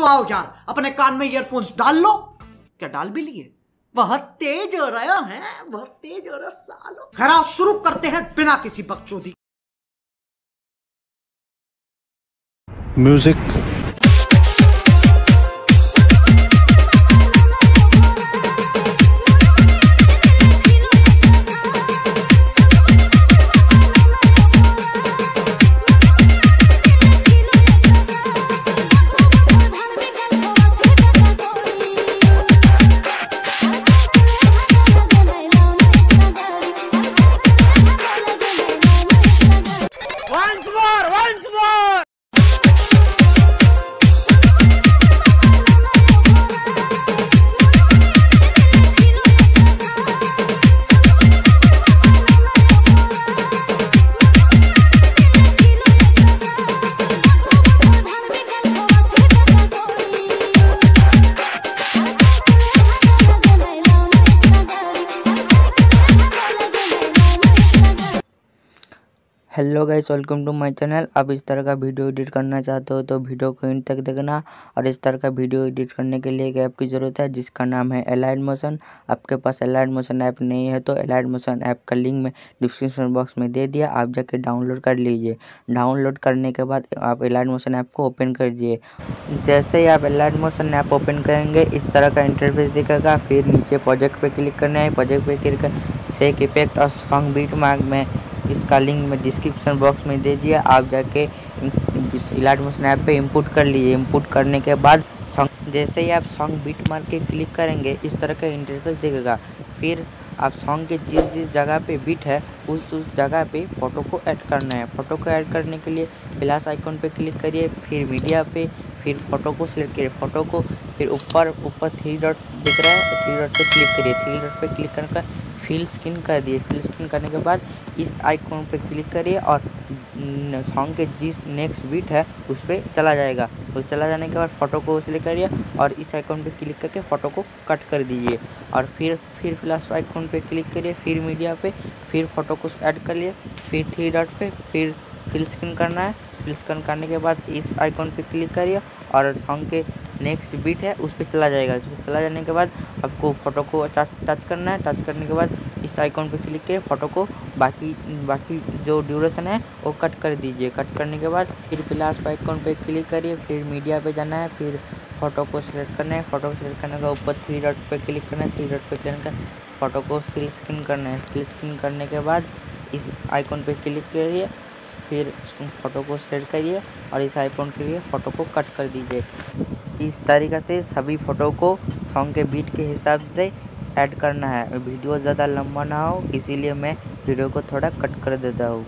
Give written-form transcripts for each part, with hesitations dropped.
तो आओ यार, अपने कान में ईयरफोन्स डाल लो। क्या डाल भी लिए? बहुत तेज हो रहा है, बहुत तेज हो रहा सालो। खैर शुरू करते हैं बिना किसी बकचोदी। Music. Once more! Hello guys, welcome to my channel. आप इस तरह का वीडियो एडिट करना चाहते हो तो वीडियो को एंड तक देखना। और इस तरह का वीडियो एडिट करने के लिए एक ऐप की ज़रूरत है जिसका नाम है एलाइट मोशन। आपके पास एलाइट मोशन ऐप नहीं है तो एलाइट मोशन ऐप का लिंक मैं डिस्क्रिप्शन बॉक्स में दे दिया, आप जाके डाउनलोड कर लीजिए। डाउनलोड करने के बाद आप एलाइट मोशन ऐप को ओपन कर दीजिए। जैसे ही आप एलाइट मोशन ऐप ओपन करेंगे इस तरह का इंटरफेस दिखेगा। फिर नीचे प्रोजेक्ट पर क्लिक करना है। प्रोजेक्ट पर क्लिक कर सेक इफेक्ट और सॉन्ग बीट मार्क में इसका लिंक में डिस्क्रिप्शन बॉक्स में दे दिया, आप जाके एलाइट मोशन ऐप पे इंपोर्ट कर लीजिए। इंपोर्ट करने के बाद सॉन्ग जैसे ही आप सॉन्ग बीट मार के क्लिक करेंगे इस तरह का इंटरफेस दिखेगा। फिर आप सॉन्ग के जिस जगह पे बीट है उस जगह पे फ़ोटो को ऐड करना है। फ़ोटो को ऐड करने के लिए प्लस आइकन पे क्लिक करिए, फिर मीडिया पे, फिर फ़ोटो को सिलेक्ट करिए। फ़ोटो को फिर ऊपर 3 डॉट दिख रहा है, 3 डॉट पे क्लिक करिए। 3 डॉट पे क्लिक करके फिल स्क्रीन कर दिए। फिल स्क्रीन करने के बाद इस आइकॉन पे क्लिक करिए और सॉन्ग के जिस नेक्स्ट बीट है उस पर चला जाएगा। तो चला जाने के बाद फ़ोटो को सिलेक्ट करिए और इस आइकॉन पे क्लिक करके फ़ोटो को कट कर दीजिए। और फिर प्लस आइकॉन पे क्लिक करिए, फिर मीडिया पे, फिर फ़ोटो को ऐड कर लिए, फिर 3 डॉट पे, फिर फिल स्क्रीन करना है। फिल स्क्रीन करने के बाद इस आइकॉन पे क्लिक करिए और सॉन्ग के नेक्स्ट बीट है उस पर चला जाएगा। उस पर चला जाने के बाद आपको फ़ोटो को टच करना है। टच करने के बाद इस आइकॉन पे क्लिक करिए, फ़ोटो को बाकी जो ड्यूरेशन है वो कट कर दीजिए। कट करने के बाद फिर प्लस आइकॉन पे क्लिक करिए, फिर मीडिया पे जाना है, फिर फ़ोटो को सिलेक्ट करना है। फ़ोटो को सिलेक्ट करने के ऊपर 3 डॉट पे क्लिक करना है। 3 डॉट पे क्लिक कर फ़ोटो को फिल स्क्रीन करना है। फिल स्क्रीन करने के बाद इस आइकॉन पे क्लिक करिए, फिर फ़ोटो को सिलेक्ट करिए और इस आइकॉन के लिए फ़ोटो को कट कर दीजिए। इस तरीक़े से सभी फ़ोटो को सॉन्ग के बीट के हिसाब से ऐड करना है। वीडियो ज़्यादा लंबा ना हो इसीलिए मैं वीडियो को थोड़ा कट कर देता हूँ।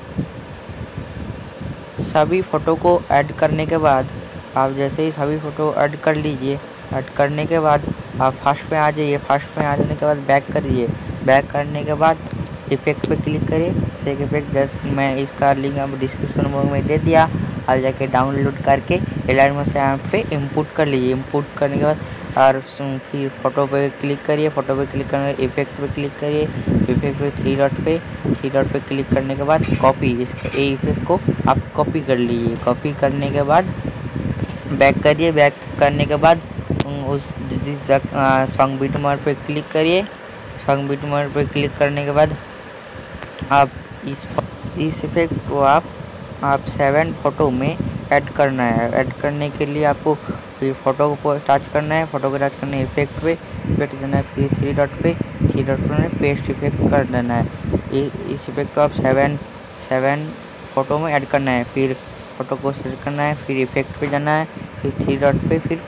सभी फ़ोटो को ऐड करने के बाद आप जैसे ही सभी फ़ोटो ऐड कर लीजिए, ऐड करने के बाद आप फर्स्ट पे आ जाइए। फर्स्ट पे आ जाने के बाद बैक करिए। बैक करने के बाद इफेक्ट पे क्लिक करिए। सेक इफेक्ट जैसे मैं इसका लिंक आप डिस्क्रिप्शन बॉक्स में दे दिया, आप जाके डाउनलोड करके एलाइट मोशन ऐप पे इंपोर्ट कर लीजिए। इंपोर्ट करने के बाद और फिर फ़ोटो पे क्लिक करिए। फ़ोटो पे क्लिक करने के इफेक्ट पे क्लिक करिए। इफेक्ट पे 3 डॉट पे क्लिक करने के बाद कॉपी, इसका ए इफेक्ट को आप कॉपी कर लीजिए। कॉपी करने के बाद बैक करिए। बैक करने के बाद उस जिस सॉन्ग बीट मार पे क्लिक करिए। सॉन्ग बीट मार पे क्लिक करने के बाद आप इस इफेक्ट को आप 7 फ़ोटो में ऐड करना है। ऐड करने के लिए आपको फिर फ़ोटो को टच करना है। फ़ोटो को टच करना है, इफेक्ट देना है, फिर 3 डॉट पे पेस्ट इफेक्ट कर देना है। इस इफेक्ट को आप 7 फ़ोटो में ऐड करना है। फिर फ़ोटो को सिलेक्ट करना है, फिर इफेक्ट पे जाना है, फिर 3 डॉट पे, फिर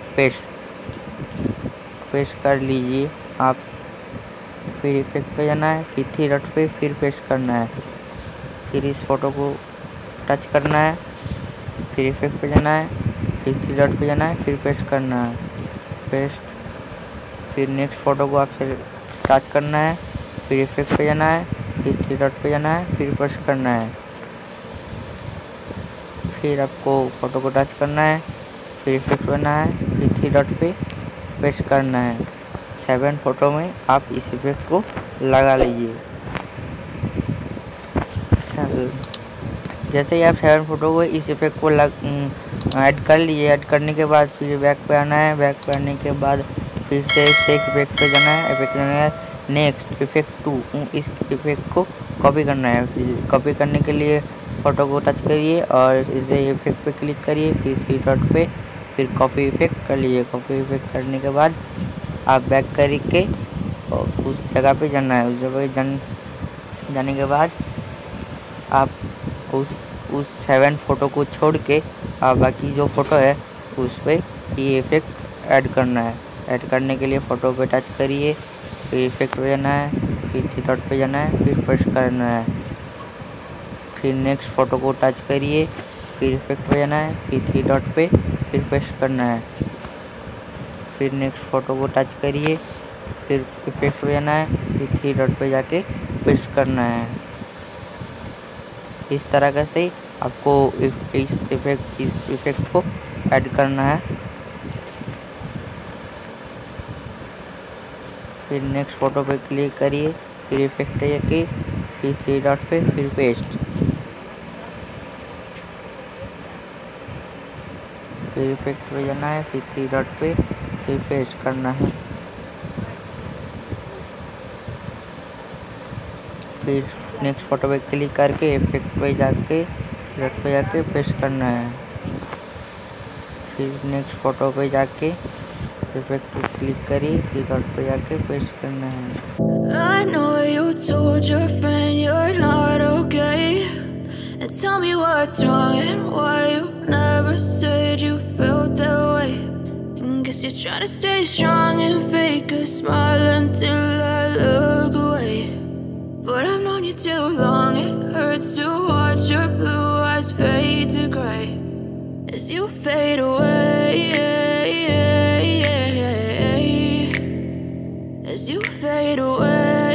पेस्ट कर लीजिए आप। फिर इफेक्ट पे जाना है, फिर 3 डॉट पे, फिर पेस्ट करना है। फिर इस फ़ोटो को टच करना है, फिर इफेक्ट पे जाना है, फिर 3 डॉट पे जाना है, फिर पेस्ट करना है। फिर नेक्स्ट फ़ोटो को आपसे टच करना है, फिर इफेक्ट पे जाना है, फिर 3 डॉट पे जाना है, फिर पेस्ट करना है। फिर आपको फ़ोटो को टच करना है, फिर इफेक्ट करना है, फिर 3 डॉट पे पेस्ट करना है। 7 फ़ोटो में आप इस इफेक्ट को लगा लीजिए। जैसे ही आप 7 फोटो को इस इफेक्ट को ऐड कर लिए, ऐड करने के बाद फिर बैक पे आना है। बैक पे आने के बाद फिर से एक इफेक्ट पे जाना है। इफेक्ट जाना है नेक्स्ट इफेक्ट 2, इस इफेक्ट को कॉपी करना है। कॉपी करने के लिए फ़ोटो को टच करिए और इसे इफेक्ट पे क्लिक करिए, फिर 3 डॉट पे, फिर कॉपी इफेक्ट कर लीजिए। कॉपी इफेक्ट करने के बाद आप बैक करके उस जगह पे जाना है। उस जगह जाने के बाद आप उस 7 फोटो को छोड़ के आप बाकी जो फ़ोटो है उस पर ये इफेक्ट ऐड करना है। ऐड करने के लिए फ़ोटो पे टच करिए, फिर इफेक्ट पे जाना है, फिर 3 डॉट पे जाना है, फिर पेस्ट करना है। फिर नेक्स्ट फ़ोटो को टच करिए, फिर इफेक्ट पे जाना है, फिर 3 डॉट पे, फिर पेस्ट करना है। फिर नेक्स्ट फ़ोटो को टच करिए, फिर इफेक्ट पे जाना है, फिर 3 डॉट पे जाके पेस्ट करना है। इस तरह से आपको इस इफेक्ट को ऐड करना है। फिर नेक्स्ट फ़ोटो पे क्लिक करिए, फिर इफेक्ट पे जाके, फिर 3 डॉट पे, फिर पेस्ट। फिर इफेक्ट पे जाना है, फिर 3 डॉट पे, फिर पेस्ट करना है। फिर नेक्स्ट फ़ोटो पे क्लिक करके इफेक्ट पे जाके, 3 डॉट पे जाके पेस्ट करना है। फिर नेक्स्ट फ़ोटो पे जाके इफेक्ट पे क्लिक करिए, 3 डॉट पे जाके पेस्ट करना है। I know you told your friend you're not okay, and tell me what's wrong and why you never said you felt that way. And guess you're trying to stay strong and fake a smile until I look away. But I've known you too long, it hurts to watch your blue eyes fade to gray as you fade away, as you fade away.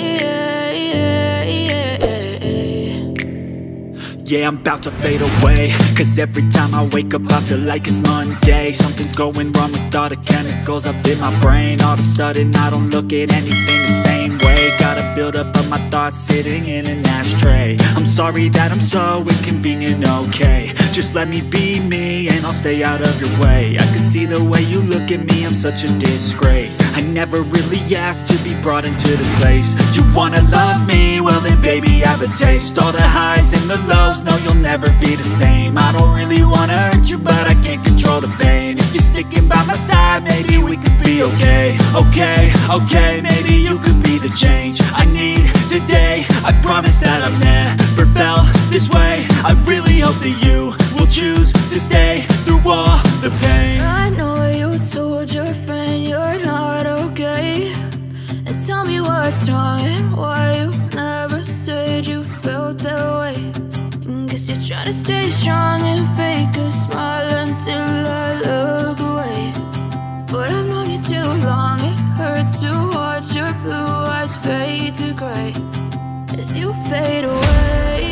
Yeah, I'm about to fade away, 'cause every time I wake up I feel like it's Monday. Something's going wrong with all the chemicals up in my brain. All of a sudden I don't look at anything the same way. Gotta build up of my thoughts sitting in an ashtray. I'm sorry that I'm so inconvenient, okay. Just let me be me and I'll stay out of your way. I can see the way you look at me, I'm such a disgrace. I never really asked to be brought into this place. You wanna love me? Well then baby I have a taste. All the highs and the lows, no you'll never be the same. I don't really wanna hurt you but I can't control the pain. If you're sticking by my side, maybe we could be okay. Okay, maybe you could be the change I need today. I promise that I've never felt this way. I really hope that you will choose to stay through all the pain. I know you told your friend you're not okay, and tell me what's wrong and why you never said you felt that way. And guess you're trying to stay strong and fake a smile until I look away. But I've known you too long, it hurts to watch your blue eyes fade to gray as you fade away,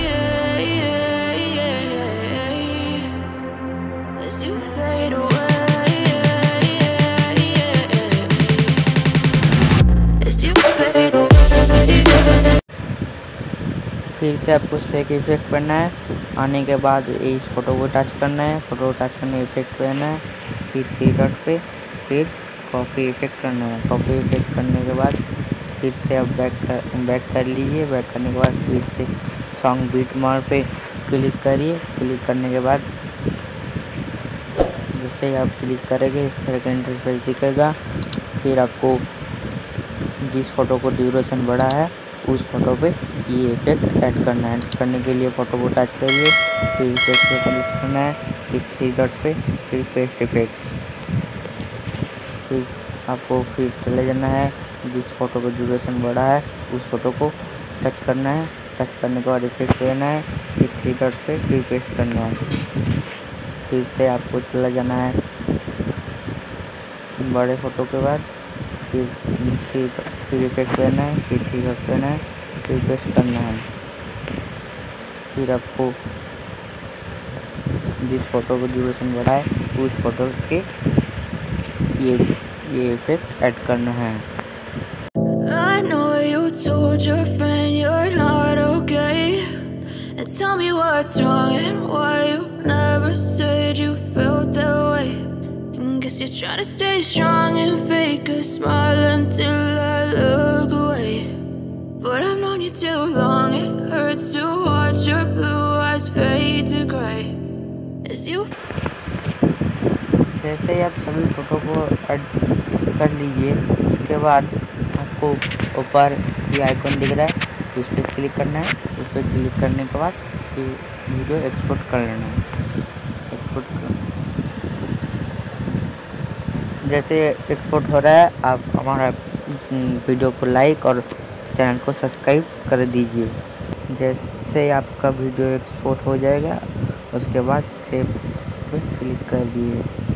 as you fade away, as you fade away. फिर से आपको सेक effect करना है। आने के बाद इस photo को टच करना है। फ़ोटो को टच करने इफेक्ट पे आना है, फिर 3 डॉट पे, फिर कॉपी इफेक्ट करना है। कॉपी इफेक्ट करने के बाद फिर से आप बैक कर लीजिए। बैक करने के बाद फिर से सॉन्ग बीट मार पे क्लिक करिए। क्लिक करने के बाद जैसे ही आप क्लिक करेंगे इस तरह का इंटरफेस दिखेगा। फिर आपको जिस फ़ोटो को ड्यूरेशन बढ़ा है उस फोटो पे ये इफेक्ट ऐड करना है। ऐड करने के लिए फ़ोटो को टच करिए, फिर इफेक्ट पे क्लिक करना है, फिर 3 डॉट पे, फिर पेस्ट इफेक्ट। फिर आपको फिर चले जाना है, जिस फ़ोटो का ड्यूरेशन बढ़ा है उस फ़ोटो को टच करना है। टच करने के बाद इफेक्ट पे जाना है, फिर 3 डॉट पे, फिर पेस्ट करना है। फिर से आपको चला जाना है बड़े फ़ोटो के बाद, फिर इफेक्ट पे आना है, फिर 3 डॉट पे आना है, फिर पेस्ट करना है। फिर आपको जिस फ़ोटो का ड्यूरेशन बढ़ा है उस फोटो के ये इफेक्ट ऐड करना है। I know you told your friend you're not okay, and tell tell me what's wrong and why you never said you felt that way. And guess you're trying to stay strong and fake a smile until I look away. But I've known you too long, it hurts to watch your blue eyes fade to grey as you. जैसे ही आप सभी photo को add कर लीजिए, उसके बाद आपको ऊपर ये आइकॉन दिख रहा है, तो उस पर क्लिक करना है। उस पर क्लिक करने के बाद ये वीडियो एक्सपोर्ट कर लेना है। जैसे एक्सपोर्ट हो रहा है, आप हमारा वीडियो को लाइक और चैनल को सब्सक्राइब कर दीजिए। जैसे आपका वीडियो एक्सपोर्ट हो जाएगा, उसके बाद सेव पे क्लिक कर दीजिए।